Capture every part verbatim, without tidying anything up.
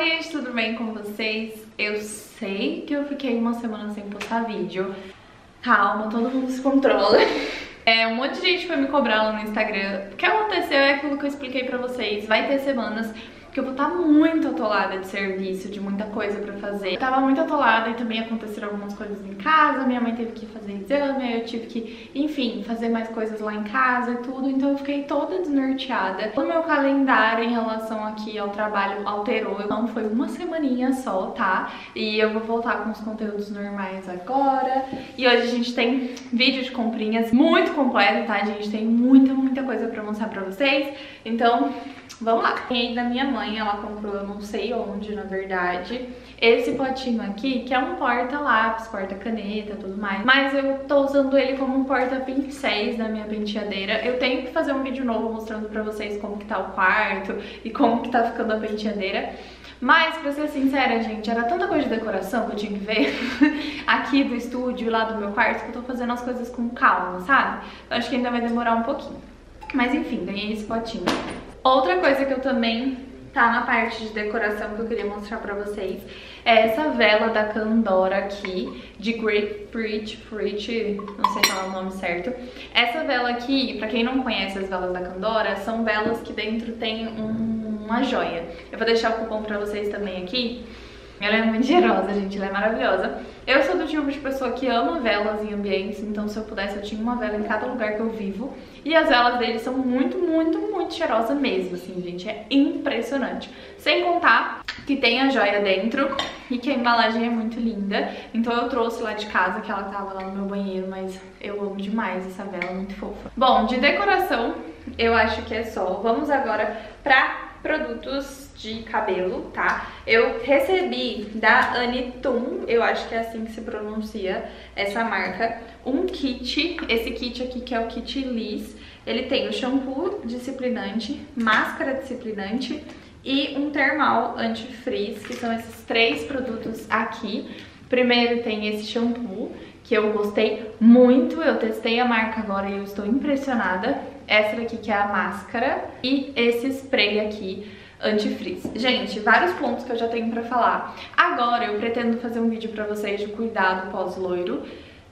Oi gente, tudo bem com vocês? Eu sei que eu fiquei uma semana sem postar vídeo. Calma, todo mundo se controla. É, um monte de gente foi me cobrar lá no Instagram. O que aconteceu é aquilo que eu expliquei pra vocês. Vai ter semanas que eu vou estar muito atolada de serviço, de muita coisa pra fazer. Eu tava muito atolada e também aconteceram algumas coisas em casa. Minha mãe teve que fazer exame, aí eu tive que, enfim, fazer mais coisas lá em casa e tudo. Então eu fiquei toda desnorteada. O meu calendário em relação aqui ao trabalho alterou. Não foi uma semaninha só, tá? E eu vou voltar com os conteúdos normais agora. E hoje a gente tem vídeo de comprinhas muito completo, tá? A gente tem muita, muita coisa pra mostrar pra vocês. Então, vamos lá. E da minha mãe, ela comprou, eu não sei onde, na verdade, esse potinho aqui, que é um porta-lápis, porta-caneta, tudo mais. Mas eu tô usando ele como um porta-pincéis da minha penteadeira. Eu tenho que fazer um vídeo novo mostrando pra vocês como que tá o quarto e como que tá ficando a penteadeira. Mas, pra ser sincera, gente, era tanta coisa de decoração que eu tinha que ver aqui do estúdio e lá do meu quarto, que eu tô fazendo as coisas com calma, sabe? Então acho que ainda vai demorar um pouquinho. Mas enfim, ganhei esse potinho. Outra coisa que eu também tá na parte de decoração que eu queria mostrar pra vocês é essa vela da Candora aqui, de Grapefruit, Fruit, não sei falar o nome certo. Essa vela aqui, pra quem não conhece as velas da Candora, são velas que dentro tem um, uma joia. Eu vou deixar o cupom pra vocês também aqui. Ela é muito cheirosa, gente, ela é maravilhosa. Eu sou do tipo de pessoa que ama velas em ambientes, então se eu pudesse eu tinha uma vela em cada lugar que eu vivo. E as velas deles são muito, muito, muito cheirosas mesmo, assim, gente, é impressionante. Sem contar que tem a joia dentro e que a embalagem é muito linda. Então eu trouxe lá de casa, que ela tava lá no meu banheiro, mas eu amo demais essa vela, muito fofa. Bom, de decoração eu acho que é só. Vamos agora pra produtos de cabelo, tá? Eu recebi da Anitum, eu acho que é assim que se pronuncia essa marca, um kit. Esse kit aqui, que é o kit Liss, ele tem o shampoo disciplinante, máscara disciplinante e um termal anti-frizz, que são esses três produtos aqui. Primeiro tem esse shampoo, que eu gostei muito, eu testei a marca agora e eu estou impressionada. Essa daqui que é a máscara e esse spray aqui anti-frizz. Gente, vários pontos que eu já tenho pra falar. Agora eu pretendo fazer um vídeo pra vocês de cuidado pós-loiro.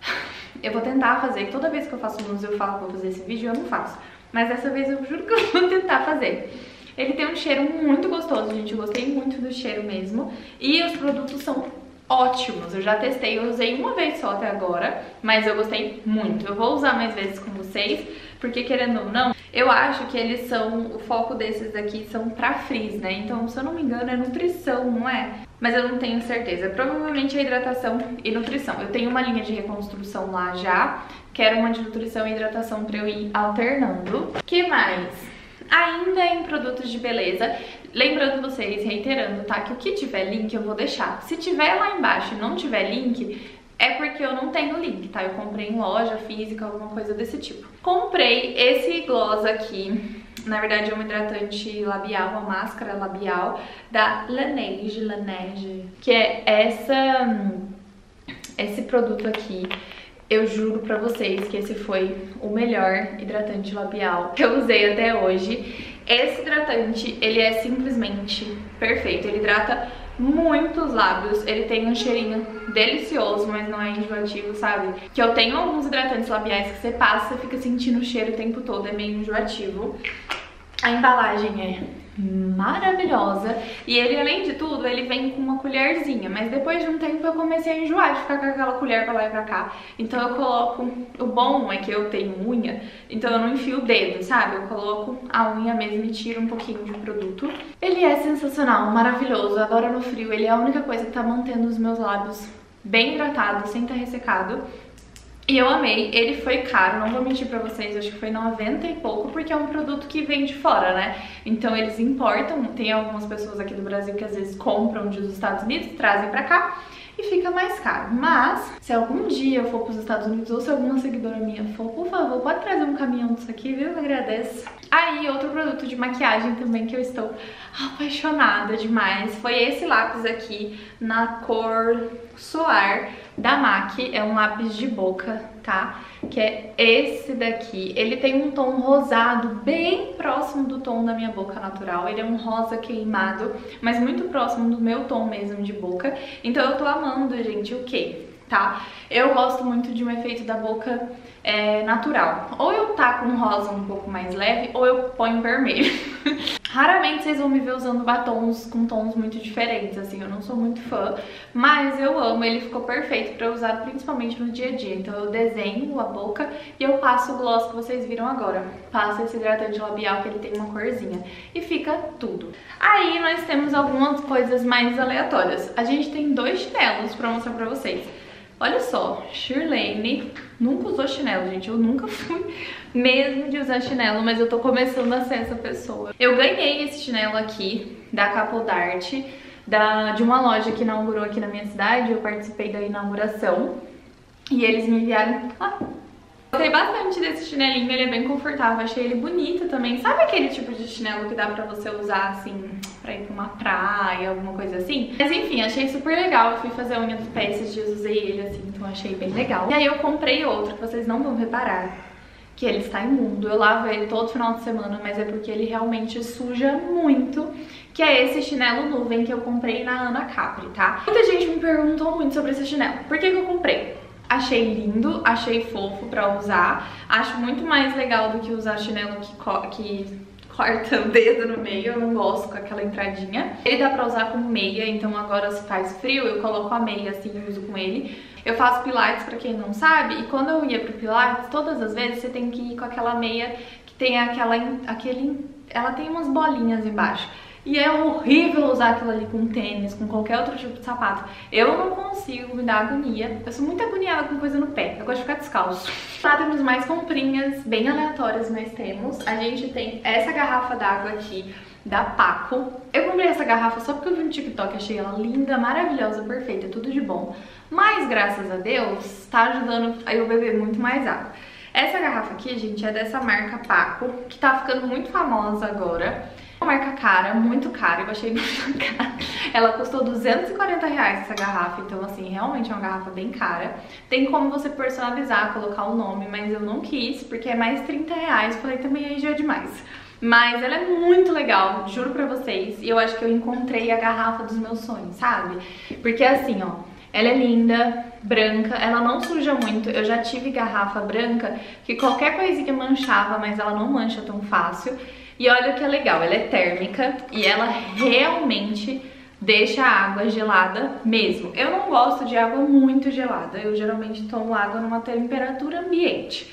Eu vou tentar fazer, toda vez que eu faço luz eu falo que vou fazer esse vídeo, eu não faço. Mas dessa vez eu juro que eu vou tentar fazer. Ele tem um cheiro muito gostoso, gente, eu gostei muito do cheiro mesmo. E os produtos são ótimos, eu já testei, eu usei uma vez só até agora, mas eu gostei muito. Eu vou usar mais vezes com vocês, porque querendo ou não, eu acho que eles são, o foco desses daqui são pra frizz, né? Então, se eu não me engano, é nutrição, não é? Mas eu não tenho certeza. Provavelmente é hidratação e nutrição. Eu tenho uma linha de reconstrução lá já, quero uma de nutrição e hidratação pra eu ir alternando. Que mais? Ainda em produtos de beleza, lembrando vocês, reiterando, tá? Que o que tiver link eu vou deixar. Se tiver lá embaixo e não tiver link, é porque eu não tenho link, tá? Eu comprei em loja física, alguma coisa desse tipo. Comprei esse gloss aqui, na verdade é um hidratante labial, uma máscara labial da Laneige, Laneige, que é essa, esse produto aqui. Eu juro pra vocês que esse foi o melhor hidratante labial que eu usei até hoje. Esse hidratante, ele é simplesmente perfeito. Ele hidrata muito os lábios. Ele tem um cheirinho delicioso, mas não é enjoativo, sabe? Que eu tenho alguns hidratantes labiais que você passa e fica sentindo o cheiro o tempo todo. É meio enjoativo. A embalagem é maravilhosa e ele, além de tudo, ele vem com uma colherzinha, mas depois de um tempo eu comecei a enjoar de ficar com aquela colher pra lá e pra cá, então eu coloco, o bom é que eu tenho unha, então eu não enfio o dedo, sabe? Eu coloco a unha mesmo e tiro um pouquinho de produto. Ele é sensacional, maravilhoso, agora no frio ele é a única coisa que tá mantendo os meus lábios bem hidratados, sem estar ressecado. E eu amei, ele foi caro, não vou mentir pra vocês, acho que foi noventa e pouco, porque é um produto que vem de fora, né? Então eles importam, tem algumas pessoas aqui do Brasil que às vezes compram dos Estados Unidos, trazem pra cá e fica mais caro. Mas, se algum dia eu for pros Estados Unidos ou se alguma seguidora minha for, por favor, pode trazer um caminhão disso aqui, viu? Eu agradeço. Aí, outro produto de maquiagem também que eu estou apaixonada demais foi esse lápis aqui na cor Soar, da MAC, é um lápis de boca, tá? Que é esse daqui. Ele tem um tom rosado bem próximo do tom da minha boca natural. Ele é um rosa queimado, mas muito próximo do meu tom mesmo de boca. Então eu tô amando, gente, o quê? Tá? Eu gosto muito de um efeito da boca é, natural. Ou eu taco um rosa um pouco mais leve, ou eu ponho vermelho. Raramente vocês vão me ver usando batons com tons muito diferentes, assim, eu não sou muito fã, mas eu amo, ele ficou perfeito pra usar principalmente no dia a dia. Então eu desenho a boca e eu passo o gloss que vocês viram agora. Passo esse hidratante labial que ele tem uma corzinha e fica tudo. Aí nós temos algumas coisas mais aleatórias. A gente tem dois chinelos pra mostrar pra vocês. Olha só, Shirlane nunca usou chinelo, gente. Eu nunca fui mesmo de usar chinelo, mas eu tô começando a ser essa pessoa. Eu ganhei esse chinelo aqui da Couple Art, da, de uma loja que inaugurou aqui na minha cidade. Eu participei da inauguração e eles me enviaram... Ah, gostei bastante desse chinelinho, ele é bem confortável, achei ele bonito também. Sabe aquele tipo de chinelo que dá pra você usar assim, pra ir pra uma praia, alguma coisa assim? Mas enfim, achei super legal, eu fui fazer a unha do pé esses dias, usei ele assim, então achei bem legal. E aí eu comprei outro, que vocês não vão reparar, que ele está imundo. Eu lavo ele todo final de semana, mas é porque ele realmente suja muito, que é esse chinelo nuvem que eu comprei na Ana Capri, tá? Muita gente me perguntou muito sobre esse chinelo. Por que que eu comprei? Achei lindo, achei fofo pra usar, acho muito mais legal do que usar chinelo que, co que corta o dedo no meio, eu não gosto com aquela entradinha. Ele dá pra usar com meia, então agora se faz frio, eu coloco a meia assim e uso com ele. Eu faço pilates, pra quem não sabe, e quando eu ia pro pilates, todas as vezes você tem que ir com aquela meia que tem aquela, aquele, ela tem umas bolinhas embaixo. E é horrível usar aquilo ali com tênis, com qualquer outro tipo de sapato. Eu não consigo, me dá agonia. Eu sou muito agoniada com coisa no pé. Eu gosto de ficar descalço. Lá temos mais comprinhas bem aleatórias, nós temos. A gente tem essa garrafa d'água aqui, da Paco. Eu comprei essa garrafa só porque eu vi no TikTok, achei ela linda, maravilhosa, perfeita, tudo de bom. Mas, graças a Deus, tá ajudando a eu beber muito mais água. Essa garrafa aqui, gente, é dessa marca Paco, que tá ficando muito famosa agora. Uma marca cara, muito cara, eu achei muito cara. Ela custou duzentos e quarenta reais essa garrafa, então assim, realmente é uma garrafa bem cara. Tem como você personalizar, colocar o nome, mas eu não quis, porque é mais trinta reais, falei também aí já é demais. Mas ela é muito legal, juro pra vocês, e eu acho que eu encontrei a garrafa dos meus sonhos, sabe? Porque assim, ó, ela é linda, branca, ela não suja muito. Eu já tive garrafa branca que qualquer coisinha manchava, mas ela não mancha tão fácil. E olha o que é legal, ela é térmica e ela realmente deixa a água gelada mesmo. Eu não gosto de água muito gelada, eu geralmente tomo água numa temperatura ambiente.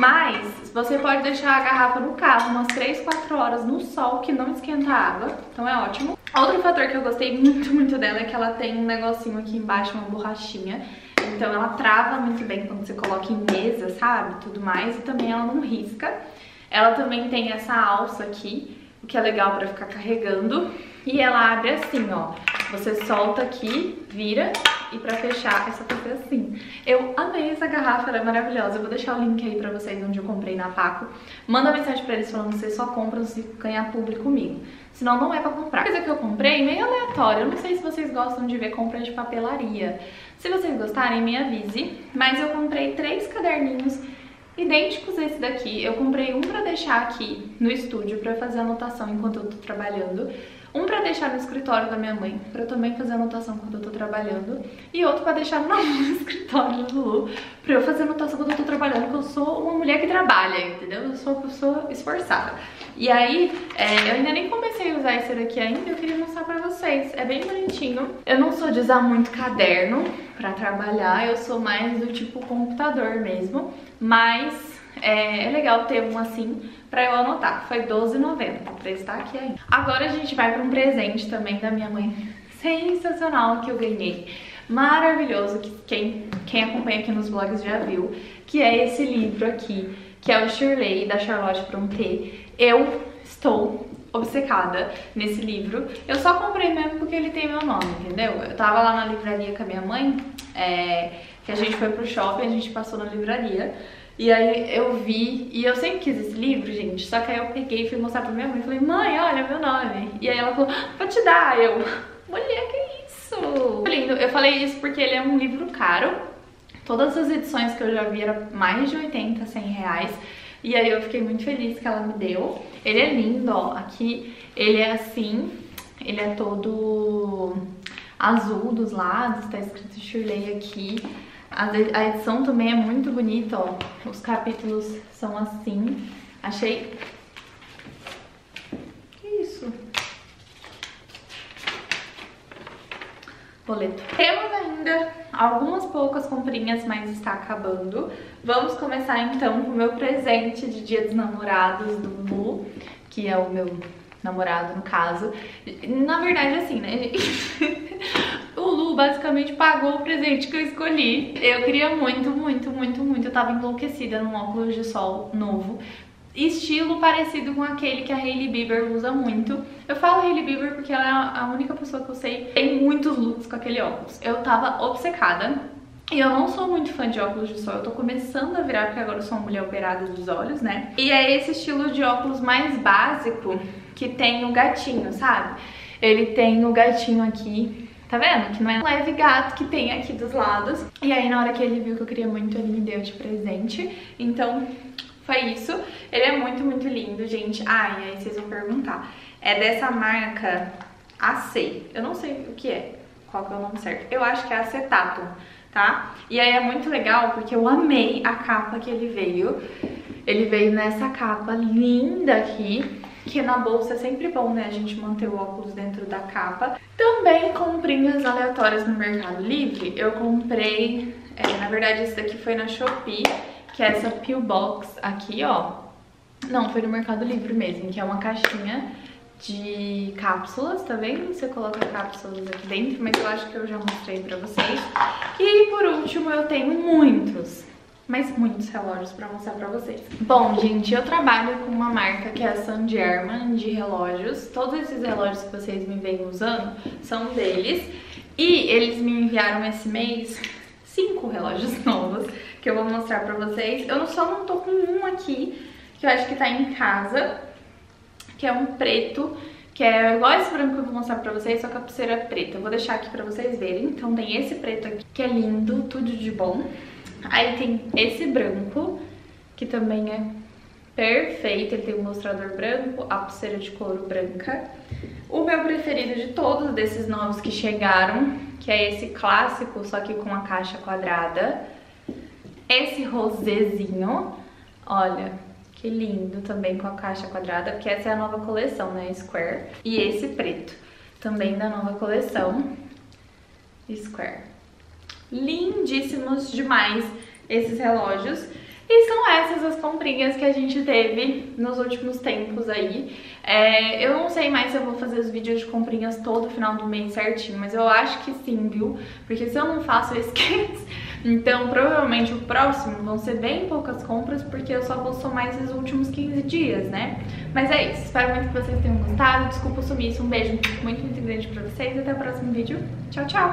Mas você pode deixar a garrafa no carro umas três, quatro horas no sol que não esquenta a água, então é ótimo. Outro fator que eu gostei muito, muito dela é que ela tem um negocinho aqui embaixo, uma borrachinha. Então ela trava muito bem quando você coloca em mesa, sabe? Tudo mais, e também ela não risca. Ela também tem essa alça aqui, o que é legal pra ficar carregando. E ela abre assim, ó. Você solta aqui, vira, e pra fechar é só fazer assim. Eu amei essa garrafa, ela é maravilhosa. Eu vou deixar o link aí pra vocês onde eu comprei na Paco. Manda mensagem pra eles falando que vocês só compram se ganhar público comigo. Senão não é pra comprar. A coisa que eu comprei, meio aleatória. Eu não sei se vocês gostam de ver compra de papelaria. Se vocês gostarem, me avise. Mas eu comprei três caderninhos idênticos a esse daqui. Eu comprei um pra deixar aqui no estúdio pra fazer anotação enquanto eu tô trabalhando, um pra deixar no escritório da minha mãe, pra eu também fazer anotação quando eu tô trabalhando, e outro pra deixar no escritório do Lulu, pra eu fazer anotação quando eu tô trabalhando, porque eu sou uma mulher que trabalha, entendeu? Eu sou uma pessoa esforçada. E aí, é, eu ainda nem comecei a usar esse daqui ainda, eu queria mostrar pra vocês. É bem bonitinho. Eu não sou de usar muito caderno pra trabalhar, eu sou mais do tipo computador mesmo, mas é, é legal ter um assim pra eu anotar. Foi doze reais e noventa centavos, o preço tá aqui ainda. Agora a gente vai pra um presente também da minha mãe sensacional que eu ganhei. Maravilhoso, que quem, quem acompanha aqui nos vlogs já viu, que é esse livro aqui, que é o Shirley, da Charlotte Brontë. Eu estou obcecada nesse livro. Eu só comprei mesmo porque ele tem meu nome, entendeu? Eu tava lá na livraria com a minha mãe, é, que a gente foi pro shopping, a gente passou na livraria. E aí eu vi, e eu sempre quis esse livro, gente, só que aí eu peguei e fui mostrar pra minha mãe e falei, mãe, olha meu nome. E aí ela falou, vou te dar. Eu, mulher, que isso? Lindo. Eu falei isso porque ele é um livro caro, Todas as edições que eu já vi eram mais de oitenta, cem reais. E aí eu fiquei muito feliz que ela me deu. Ele é lindo, ó. Aqui ele é assim, ele é todo azul dos lados, tá escrito Shirley aqui. A edição também é muito bonita, ó. Os capítulos são assim. Achei... Que isso? Boleto. Temos ainda algumas poucas comprinhas, mas está acabando. Vamos começar então com o meu presente de Dia dos Namorados do Lu, que é o meu namorado no caso. Na verdade, assim, né, gente? O Lu basicamente pagou o presente que eu escolhi. Eu queria muito, muito, muito, muito. Eu tava enlouquecida num óculos de sol novo, estilo parecido com aquele que a Hailey Bieber usa muito. Eu falo Hailey Bieber porque ela é a única pessoa que eu sei que tem muitos looks com aquele óculos. Eu tava obcecada. E eu não sou muito fã de óculos de sol, eu tô começando a virar porque agora eu sou uma mulher operada dos olhos, né? E é esse estilo de óculos mais básico que tem o gatinho, sabe? Ele tem o gatinho aqui, tá vendo? Que não é um leve gato que tem aqui dos lados. E aí na hora que ele viu que eu queria muito, ele me deu de presente. Então foi isso. Ele é muito, muito lindo, gente. Ah, e aí vocês vão perguntar. É dessa marca Acei. Eu não sei o que é, qual que é o nome certo. Eu acho que é acetato, tá? E aí é muito legal porque eu amei a capa que ele veio. Ele veio nessa capa linda aqui, que na bolsa é sempre bom, né, a gente manter o óculos dentro da capa. Também comprinhas aleatórias no Mercado Livre. Eu comprei, é, na verdade esse daqui foi na Shopee, que é essa Peel Box aqui, ó. Não, foi no Mercado Livre mesmo, que é uma caixinha de cápsulas, tá vendo? Você coloca cápsulas aqui dentro, mas eu acho que eu já mostrei pra vocês. E por último eu tenho muitos, mas muitos relógios pra mostrar pra vocês. Bom, gente, eu trabalho com uma marca que é a San Germain de relógios. Todos esses relógios que vocês me veem usando são deles. E eles me enviaram esse mês cinco relógios novos que eu vou mostrar pra vocês. Eu só não tô com um aqui, que eu acho que tá em casa, que é um preto, que é igual esse branco que eu vou mostrar pra vocês, só que a pulseira é preta. Eu vou deixar aqui pra vocês verem. Então tem esse preto aqui, que é lindo, tudo de bom. Aí tem esse branco, que também é perfeito, ele tem um mostrador branco, a pulseira de couro branca. O meu preferido de todos desses novos que chegaram, que é esse clássico, só que com a caixa quadrada. Esse rosézinho, olha, que lindo também com a caixa quadrada, porque essa é a nova coleção, né, Square. E esse preto, também da nova coleção, Square. Lindíssimos demais esses relógios. E são essas as comprinhas que a gente teve nos últimos tempos aí. É, eu não sei mais se eu vou fazer os vídeos de comprinhas todo final do mês certinho, mas eu acho que sim, viu? Porque se eu não faço, eu esqueço. Então, provavelmente o próximo vão ser bem poucas compras, porque eu só vou somar esses últimos quinze dias, né? Mas é isso, espero muito que vocês tenham gostado. Desculpa o sumiço, um beijo muito, muito grande pra vocês e até o próximo vídeo. Tchau, tchau!